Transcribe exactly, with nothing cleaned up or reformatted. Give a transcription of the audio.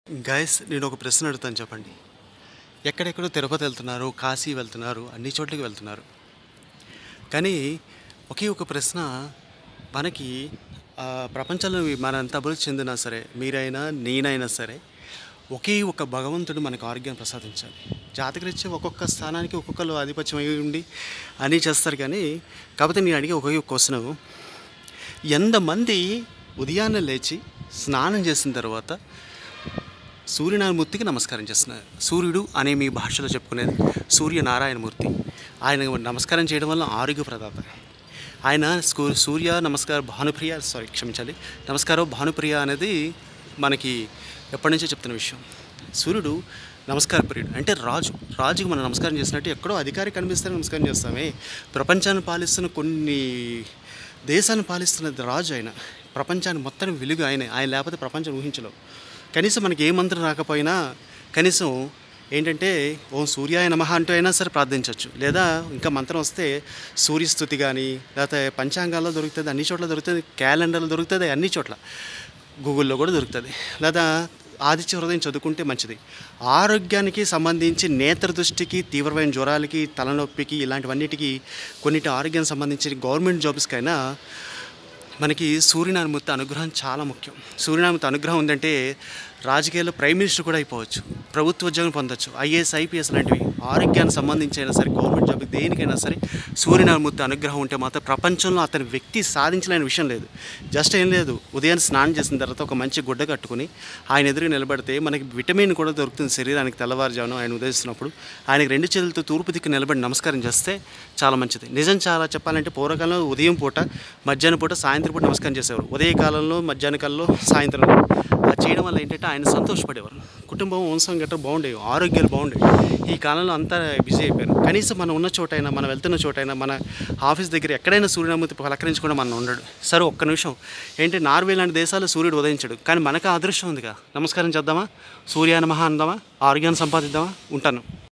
Guys నేను ఒక ప్రశ్న అడుగుతాను చెప్పండి. ఎక్కడెక్కడో తిరుపతి వెళ్తున్నారు, కాశీ వెళ్తున్నారు, అన్ని చోట్లకి వెళ్తున్నారు. కానీ ఒకే ఒక ప్రశ్న మనకి ఆహ్, ప్రపంచంలో మనంత అభివృద్ధి చెందినా సరే, మీరైనా, నేనైనా సరే, ఒకే ఒక భగవంతుడు మనకు ఆరోగ్యాన్ని ప్రసాదించాలి. జాతకరీత్యా ఒక్కొక్క స్థానానికి ఒక్కొక్కళ్ళు ఆధిపత్యం అయి ఉండి అన్నీ చేస్తారు. కానీ కాకపోతే నేను అడిగే ఒకే ఒక క్వశ్చను, ఎంతమంది ఉదయాన్నే లేచి స్నానం చేసిన తర్వాత సూర్యనారాయణమూర్తికి నమస్కారం చేస్తున్నారు. సూర్యుడు అనే మీ భాషలో చెప్పుకునేది సూర్యనారాయణమూర్తి. ఆయన నమస్కారం చేయడం వల్ల ఆరోగ్య ప్రదాత. ఆయన స్కూ సూర్య నమస్కార భానుప్రియ సారీ క్షమించాలి నమస్కారం భానుప్రియ అనేది మనకి ఎప్పటి నుంచో చెప్తున్న విషయం. సూర్యుడు నమస్కార ప్రియుడు అంటే రాజు. రాజుకి మనం నమస్కారం చేసినట్టు ఎక్కడో అధికారి కనిపిస్తే నమస్కారం చేస్తామే. ప్రపంచాన్ని పాలిస్తున్న కొన్ని దేశాలను పాలిస్తున్నది రాజు. ఆయన ప్రపంచాన్ని మొత్తం వెలుగు ఆయనే. ఆయన లేకపోతే ప్రపంచం ఊహించలేవు. కనీసం మనకి ఏ మంత్రం రాకపోయినా కనీసం ఏంటంటే ఓం సూర్యాయ నమః అంటూ అయినా సరే ప్రార్థించవచ్చు. లేదా ఇంకా మంత్రం వస్తే సూర్యస్థుతి కానీ, లేకపోతే పంచాంగాల్లో దొరుకుతుంది, అన్ని చోట్ల దొరుకుతుంది, క్యాలెండర్లో దొరుకుతుంది, అన్ని చోట్ల గూగుల్లో కూడా దొరుకుతుంది. లేదా ఆదిత్య హృదయం చదువుకుంటే మంచిది. ఆరోగ్యానికి సంబంధించి నేత్ర దృష్టికి, తీవ్రమైన జ్వరాలకి, తలనొప్పికి, ఇలాంటివన్నిటికీ కొన్నిటి ఆరోగ్యానికి సంబంధించి గవర్నమెంట్ జాబ్స్కైనా మనకి సూర్యనారాయణమూర్తి అనుగ్రహం చాలా ముఖ్యం. సూర్యనారాయణమూర్తి అనుగ్రహం ఉందంటే రాజకీయాల్లో ప్రైమ్ మినిస్టర్ కూడా అయిపోవచ్చు, ప్రభుత్వ ఉద్యోగం పొందొచ్చు, ఐఏఎస్ ఐపీఎస్ లాంటివి. ఆరోగ్యానికి సంబంధించి అయినా సరే, గవర్నమెంట్ జాబ్ దేనికైనా సరే సూర్యనారాయణమూర్తి అనుగ్రహం ఉంటే మాత్రం ప్రపంచంలో అతని వ్యక్తి సాధించలేని విషయం లేదు. జస్ట్ ఏం లేదు, ఉదయాన్నే స్నానం చేసిన తర్వాత ఒక మంచి గుడ్డ కట్టుకుని ఆయన ఎదురుగా నిలబడితే మనకి విటమిన్ కూడా దొరుకుతుంది శరీరానికి. తెల్లవారుజామున ఆయన ఉదయిస్తున్నప్పుడు ఆయనకి రెండు చేతులతో తూర్పు దిక్కు నిలబడి నమస్కారం చేస్తే చాలా మంచిది. నిజం చాలా చెప్పాలంటే పూర్వకాలంలో ఉదయం పూట, మధ్యాహ్నం పూట, సాయంత్రం పూట నమస్కారం చేసేవారు. ఉదయకాలంలో, మధ్యాహ్న కాలంలో, సాయంత్రం. అది చేయడం వల్ల ఏంటంటే ఆయన సంతోషపడేవారు. కుటుంబం వంశం గట్రా బాగుండేవి, ఆరోగ్యాలు బాగుండేవి. ఈ కాలంలో అంతా బిజీ అయిపోయారు. కనీసం మనం ఉన్న చోటైనా, మనం వెళ్తున్న చోటైనా, మన ఆఫీస్ దగ్గర ఎక్కడైనా సూర్యనారాయణమూర్తి పలకరించకుండా మనం ఉండడు. సరే ఒక్క నిమిషం ఏంటి, నార్వే లాంటి దేశాల్లో సూర్యుడు ఉదయించాడు, కానీ మనకు అదృష్టం ఉందిగా. నమస్కారం చేద్దామా, సూర్యాయ నమః అందామా, ఆరోగ్యాన్ని సంపాదిద్దామా. ఉంటాను.